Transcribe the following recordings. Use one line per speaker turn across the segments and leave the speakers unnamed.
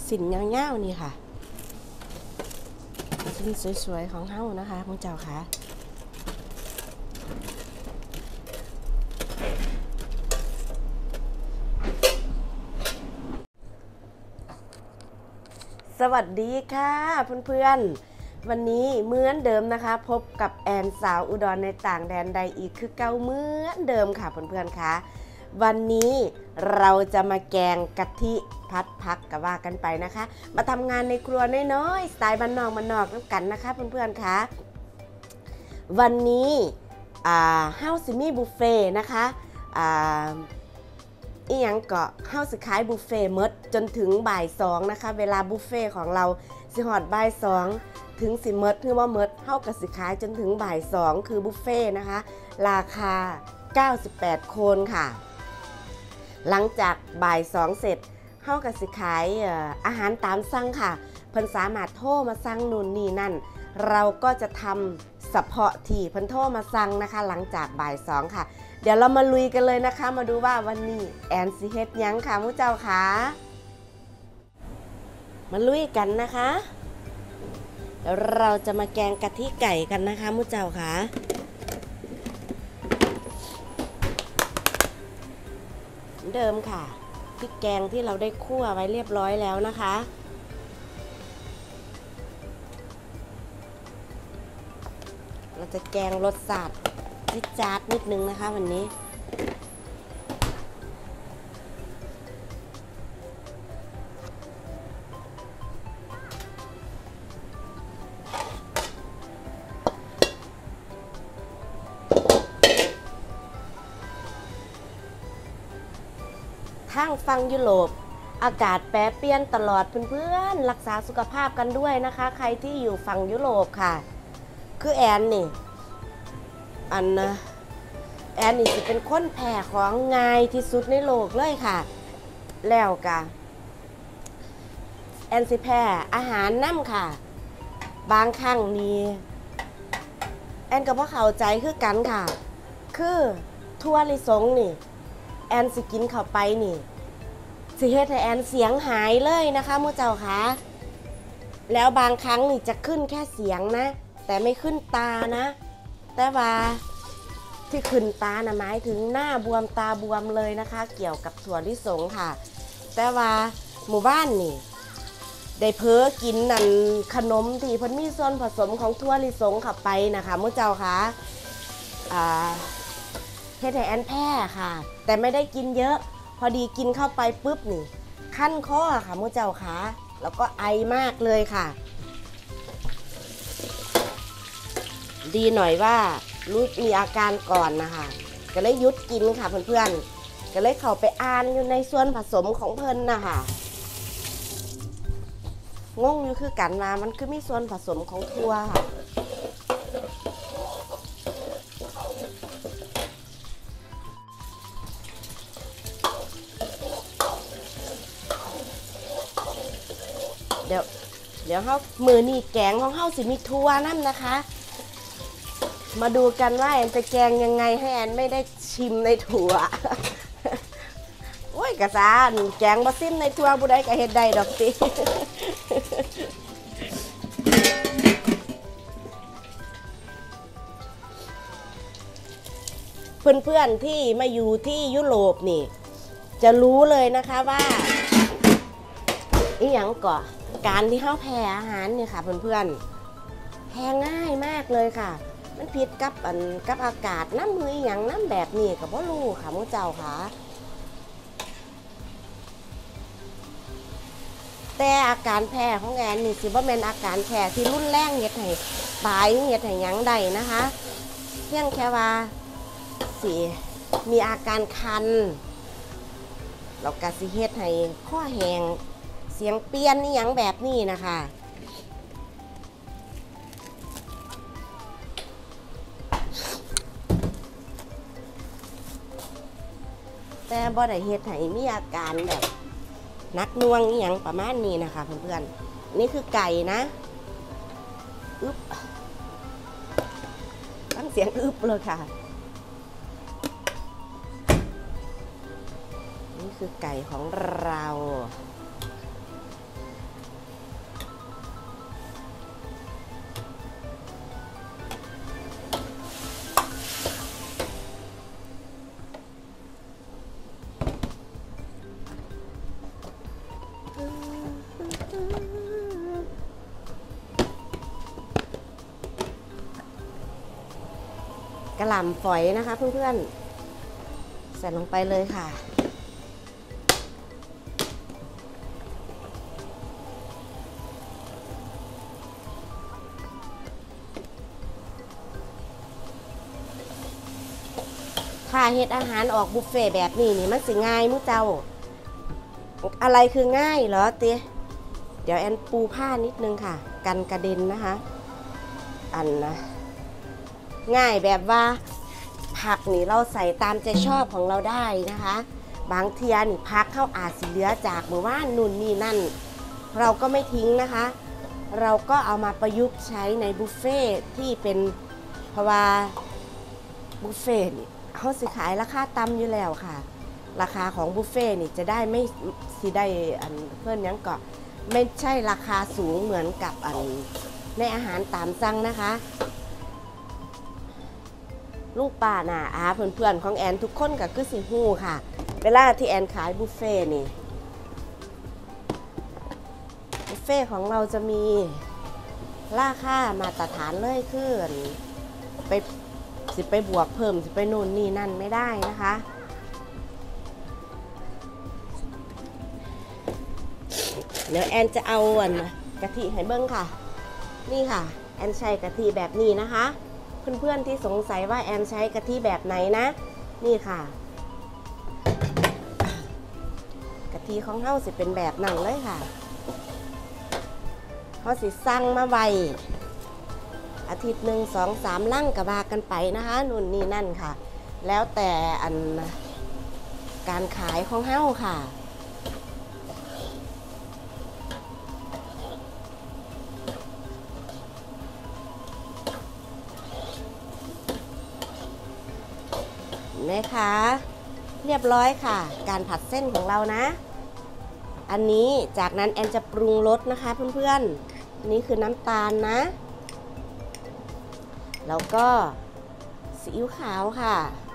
สินเงาๆนี่ค่ะสินสวยๆของเฮานะคะคุณเจ้าค่ะสวัสดีค่ะเพื่อนๆวันนี้เหมือนเดิมนะคะพบกับแอนสาวอุดรในต่างแดนใดอีกคือเก่าเหมือนเดิมค่ะเพื่อนๆค่ะวันนี้เราจะมาแกงกะทิพัดพักกับว่ากันไปนะคะมาทำงานในครัวน้อยๆสไตล์บ้านนอกน้ำกันนะคะเพื่อนๆค่ะวันนี้เฮาสิมีบุฟเฟ่นะคะอีหยังก็เฮาสิขายบุฟเฟ่หมดจนถึงบ่าย2นะคะเวลาบุฟเฟ่ของเราสิฮอดบ่าย2ถึงสิหมดคือว่าหมดเฮาก็สิขายจนถึงบ่าย2คือบุฟเฟ่นะคะราคา98คนค่ะหลังจากบ่าย2เสร็จเฮาก็สิขายอาหารตามสั่งค่ะเพิ่นสามารถโทรมาสั่งนู่นนี่นั่นเราก็จะทำเฉพาะที่เพิ่นโทรมาสั่งนะคะหลังจากบ่าย2ค่ะเดี๋ยวเรามาลุยกันเลยนะคะมาดูว่าวันนี้แอนสิเฮ็ดยังค่ะผู้เจ้าค่ะมาลุยกันนะคะเดี๋ยวเราจะมาแกงกะทิไก่กันนะคะผู้เจ้าค่ะเดิมค่ะพริกแกงที่เราได้คั่วไว้เรียบร้อยแล้วนะคะเราจะแกงรสชาติจิ๊ดจ๊าดนิดนึงนะคะวันนี้ทางฝั่งยุโรปอากาศแปรเปลี่ยนตลอดเพื่อนๆรักษาสุขภาพกันด้วยนะคะใครที่อยู่ฝั่งยุโรปค่ะคือแอนนี่แอนนี่จะเป็นคนแพ้ของง่ายที่สุดในโลกเลยค่ะแล้วกะแอนสิแพ้อาหารน้ำค่ะบางครั้งนี่แอนก็บ่เข้าใจคือกันค่ะคือถั่วลิสงนี่แอนสิกินเข้าไปนี่สิเฮ็ดให้แอนเสียงหายเลยนะคะมู่เจ้าค่ะแล้วบางครั้งนี่จะขึ้นแค่เสียงนะแต่ไม่ขึ้นตานะแต่ว่าที่ขึ้นตานะหมายถึงหน้าบวมตาบวมเลยนะคะเกี่ยวกับถั่วลิสงค่ะแต่ว่าหมู่บ้านนี่ได้เพ้อกินนั่นขนมที่เพิ่นมีส่วนผสมของถั่วลิสงเข้าไปนะคะมู่เจ้าค่ะเฮ็ดให้แอนแพ้ค่ะแต่ไม่ได้กินเยอะพอดีกินเข้าไปปุ๊บนี่คั้นคอค่ะมู่เจ้าค่ะแล้วก็ไอมากเลยค่ะดีหน่อยว่ารู้มีอาการก่อนนะคะก็เลยหยุดกินค่ะเพื่อนๆก็เลยเข้าไปอ่านอยู่ในส่วนผสมของเพิ่นนะคะงงอยู่คือกันมามันคือมีส่วนผสมของถั่วค่ะเดี๋ยวเฮามือนี่แกงของเฮาสิมีถั่วนั่นนะคะมาดูกันว่าแอนจะแกงยังไงให้แอนไม่ได้ชิมในถั่วโอ้ยกระซานแกงบ่ซิมในถั่วผู้ใดก็เฮ็ดได้ดอกติเพื่อนๆที่มาอยู่ที่ยุโรปนี่จะรู้เลยนะคะว่าอีหยังก่อการที่เฮาแพ้อาหารเนี่ยค่ะเพื่อนๆแพ้ง่ายมากเลยค่ะมันผิดกับอากาศน้ำมืออย่างน้ำแบบนี้กับพ่อลูกค่ะมู่เจ้าค่ะแต่อาการแพ้ของแอนนี่สิบ่แม่นอาการแพ้ที่รุนแรงเฮ็ดให้ตายเฮ็ดให้หยังใดนะคะเพียงแค่ว่าสิมีอาการคันแล้วก็สิเฮ็ดให้คอแห้งเสียงเปลี่ยนนี่หยังแบบนี้นะคะแต่บ่ได้เฮ็ดให้มีอาการแบบนักน่วงนี่อย่างประมาณนี้นะคะเพื่อนๆนี่คือไก่นะอึ๊บฟังเสียงอึ๊บเลยค่ะนี่คือไก่ของเรากระหล่ำฝอยนะคะเพื่อนๆใส่ลงไปเลยค่ะถ้าเฮ็ดอาหารออกบุฟเฟ่แบบนี้นี่มันสิง่ายมุ้เจ้าอะไรคือง่ายเหรอเตี้ยเดี๋ยวแอนปูผ้านิดนึงค่ะกันกระเด็นนะคะอันนะง่ายแบบว่าผักนี่เราใส่ตามใจชอบของเราได้นะคะบางเทียนี่ผักเข้าอาจสิเหลือจากเมื่อวานนู่นนี่นั่นเราก็ไม่ทิ้งนะคะเราก็เอามาประยุกต์ใช้ในบุฟเฟ่ที่เป็นเพราะว่าบุฟเฟ่นี่เขาสิขายราคาต่ำอยู่แล้วค่ะราคาของบุฟเฟ่นี่จะได้ไม่สิได้อันเพื่อนยังก็ไม่ใช่ราคาสูงเหมือนกับอันในอาหารตามสั่งนะคะลูกป้าน่ะเพื่อนๆของแอนทุกคนก็คือสิฮู้ค่ะเวลาที่แอนขายบุฟเฟ่นี่บุฟเฟ่ของเราจะมีราคามาตรฐานเลยคือไปบวกเพิ่มสิไปนู่นนี่นั่นไม่ได้นะคะเดี๋ยวแอนจะเอากะทิให้เบิ้งค่ะนี่ค่ะแอนใช้กะทิแบบนี้นะคะเพื่อนๆที่สงสัยว่าแอนใช้กะทิแบบไหนนะนี่ค่ะกะทิของเฮาสิเป็นแบบนั่งเลยค่ะเขาสิสั่งมาไวอาทิตย์หนึ่ง2-3 ลังกระบากันไปนะคะนู่นนี่นั่นค่ะแล้วแต่อันการขายของเฮาค่ะไหมคะเรียบร้อยค่ะการผัดเส้นของเรานะอันนี้จากนั้นแอนจะปรุงรสนะคะเพื่อนๆอันนี้คือน้ำตาลนะแล้วก็ซีอิ๊วขาวค่ะ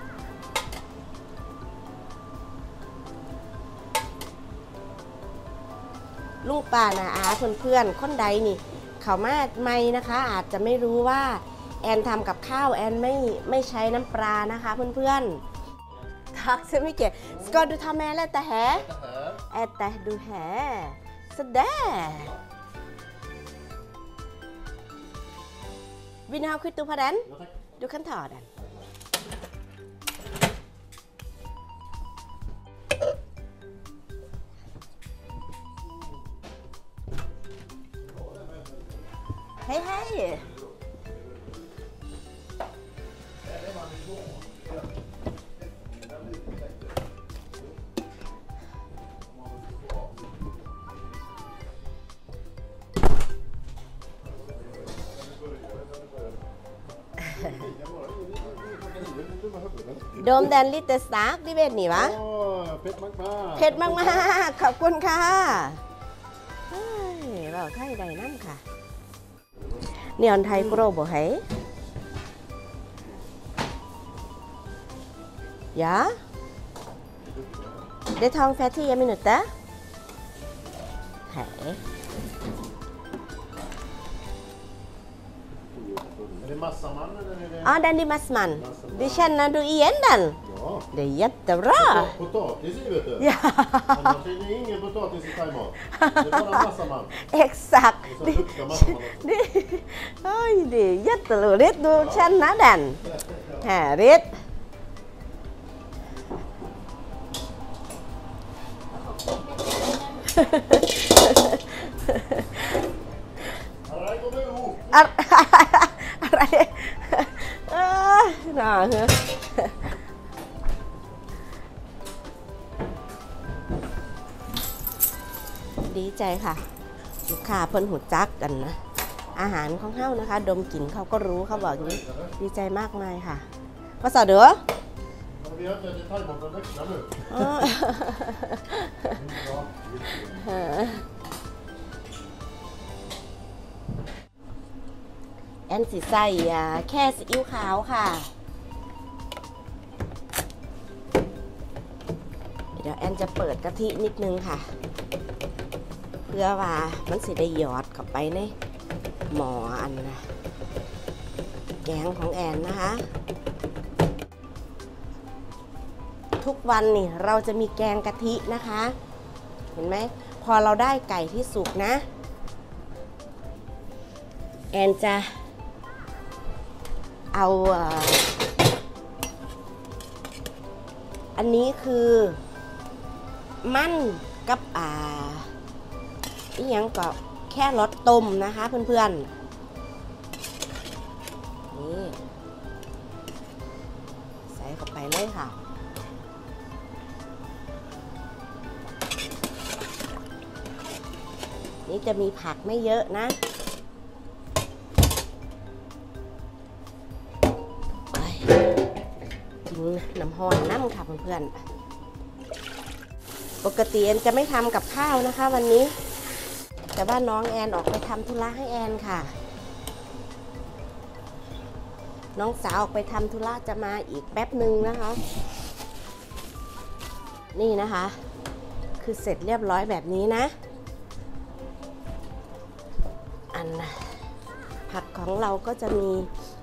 ลุงป้านะเพื่อนๆคนใดนี่เขามาใหม่นะคะอาจจะไม่รู้ว่าแอนทำกับข้าวแอนไม่ใช้น้ำปลานะคะเพื่อนๆทักså mycket ska du ta med lite här äta du här så där vill ni ha kvitto på den du kan ta den hej hej Dom den lite stark, det vet ni va? ผ็ดมากๆเผ็ดมากๆขอบคุณค่ะเราไทยใดน้ำค่ะนี่อันไทยโปรบ่ให้Ja Det tar ungefär 10 minuter Hej
Är det massaman eller är det...
Ja, den är massman. Det känner du igen den?
Ja.
Det är jättebra.
Potatis i vet du.
Ja.
Annars är det ingen potatis i thaimat. Det är bara massaman.
Exakt.
Och så luktar massaman också.
Oj, det är jätteroligt. Du känner den. Härligt.อะไรน่าเหรอดีใจค่ะลูกค้าเพิ่นหูจักกันนะอาหารของเฮานะคะดมกลิ่นเขาก็รู้เขาบอกอย่างนี้ดีใจมากมายค่ะภาษาเด้อ
Vi har inte ätit thaimat en vecka nu.
แอนสิใส่แค่ซีอิ๊วขาวค่ะเดี๋ยวแอนจะเปิดกะทินิดนึงค่ะพื่อว่ามันสิได้หยอดเข้าไปในหม้ออันนะแกงของแอนนะคะทุกวันนี่เราจะมีแกงกะทินะคะเห็นไหมพอเราได้ไก่ที่สุกนะแอนจะเอาอันนี้คือมันกับอีกอย่างก็แค่รสต้มนะคะเพื่อนๆนี่ใส่เข้าไปเลยค่ะนี่จะมีผักไม่เยอะนะกินน้ำฮอนน้ำค่ะเพื่อนๆปกติแอนจะไม่ทำกับข้าวนะคะวันนี้แต่ว่าน้องแอนออกไปทำธุระให้แอนค่ะน้องสาวออกไปทำธุระจะมาอีกแป๊บหนึ่งนะคะนี่นะคะคือเสร็จเรียบร้อยแบบนี้นะอันผักของเราก็จะมี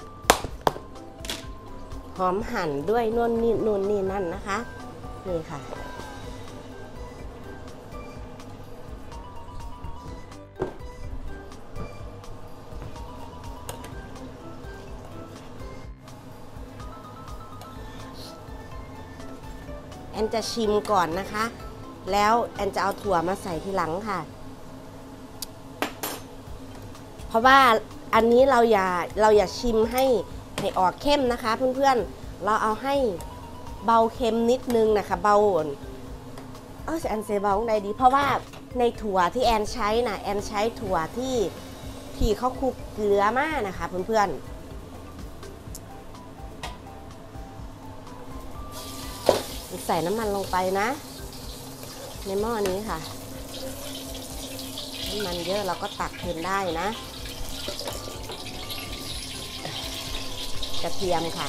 หอมหั่นด้วยนู่นนี่นั่นนะคะนี่ค่ะแอนจะชิมก่อนนะคะแล้วแอนจะเอาถั่วมาใส่ทีหลังค่ะเพราะว่าอันนี้เราอย่าชิมให้ออกเข้มนะคะเพื่อนๆเราเอาให้เบาเค็มนิดนึงนะคะเบาแอนเซเบาได้ดีเพราะว่าในถั่วที่แอนใช้นะแอนใช้ถั่วที่เขาคลุกเกลือมากนะคะเพื่อนๆใส่น้ำมันลงไปนะในหม้อนี้ค่ะน้ำมันเยอะเราก็ตักเพิ่มได้นะกระเทียมค่ะ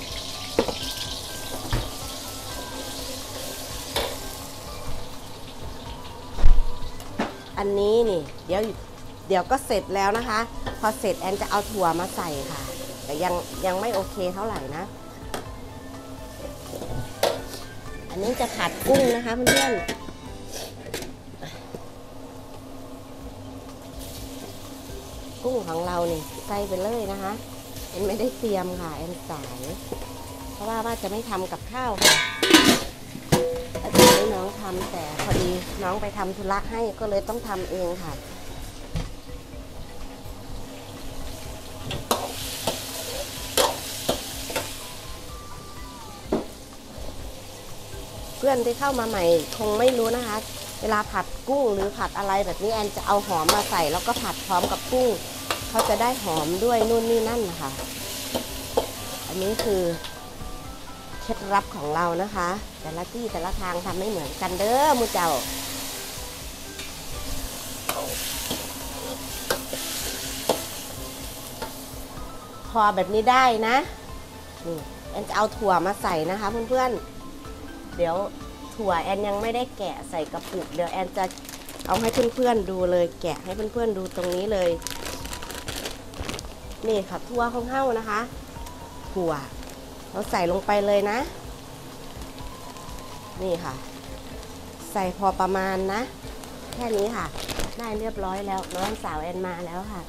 อันนี้นี่เดี๋ยวก็เสร็จแล้วนะคะพอเสร็จแอนจะเอาถั่วมาใส่ค่ะแต่ยังไม่โอเคเท่าไหร่นะอันนี้จะผัดกุ้งนะคะเพื่อนๆกุ้งของเรานี่ใส่ไปเลยนะคะแอนไม่ได้เตรียมค่ะแอนสายเพราะว่าจะไม่ทำกับข้าวค่ะอาจจะให้น้องทำแต่พอดีน้องไปทำธุระให้ก็เลยต้องทำเองค่ะเพื่อนที่เข้ามาใหม่คงไม่รู้นะคะเวลาผัดกุ้งหรือผัดอะไรแบบนี้แอนจะเอาหอมมาใส่แล้วก็ผัดพร้อมกับกุ้งเขาจะได้หอมด้วยนู่นนี่นั่นนะคะอันนี้คือเคล็ดลับของเรานะคะแต่ละที่แต่ละทางทำไม่เหมือนกันเด้อมูเจ้าพอแบบนี้ได้นะนี่แอนจะเอาถั่วมาใส่นะคะเพื่อนๆเดี๋ยวถั่วแอนยังไม่ได้แกะใส่กระปุกเดี๋ยวแอนจะเอาให้เพื่อนๆดูเลยแกะให้เพื่อนๆดูตรงนี้เลยนี่ค่ะถั่วของเฮ้านะคะถั่วเราใส่ลงไปเลยนะนี่ค่ะใส่พอประมาณนะแค่นี้ค่ะได้เรียบร้อยแล้วน้องสาวแอนมาแล้วค่ะ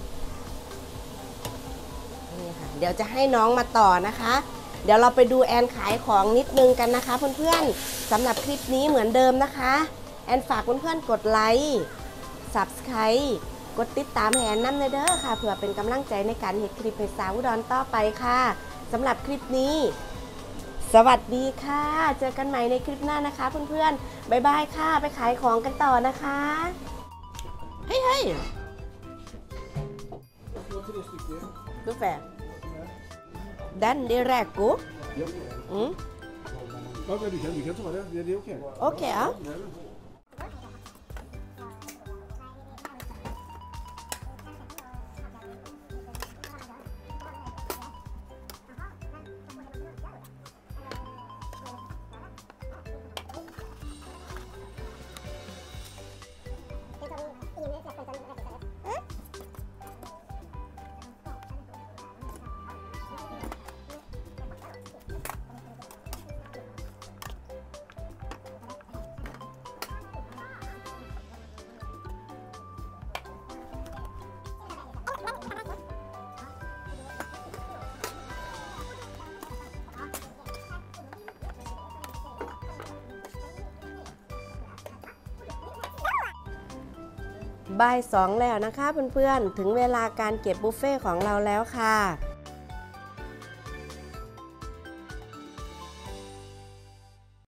นี่ค่ะเดี๋ยวจะให้น้องมาต่อนะคะเดี๋ยวเราไปดูแอนขายของนิดนึงกันนะคะเพื่อนๆสำหรับคลิปนี้เหมือนเดิมนะคะแอนฝากเพื่อนๆกดไลค์ Subscribe กดติดตามให้แอนนำเด้อค่ะเพื่อเป็นกำลังใจในการเฮ็ดคลิปให้สาวอุดรต่อไปค่ะสำหรับคลิปนี้สวัสดีค่ะเจอกันใหม่ในคลิปหน้านะคะเพื่อนๆบ๊ายบายค่ะไปขายของกันต่อนะคะเฮ้ยดูแฟDen det räkor.
Ja, du kan ta det. Det är okej.
Okej, ja.
Det tar vi ingen
บ่าย 2แล้วนะคะเพื่อนๆถึงเวลาการเก็บบุฟเฟ่ของเราแล้วค่ะ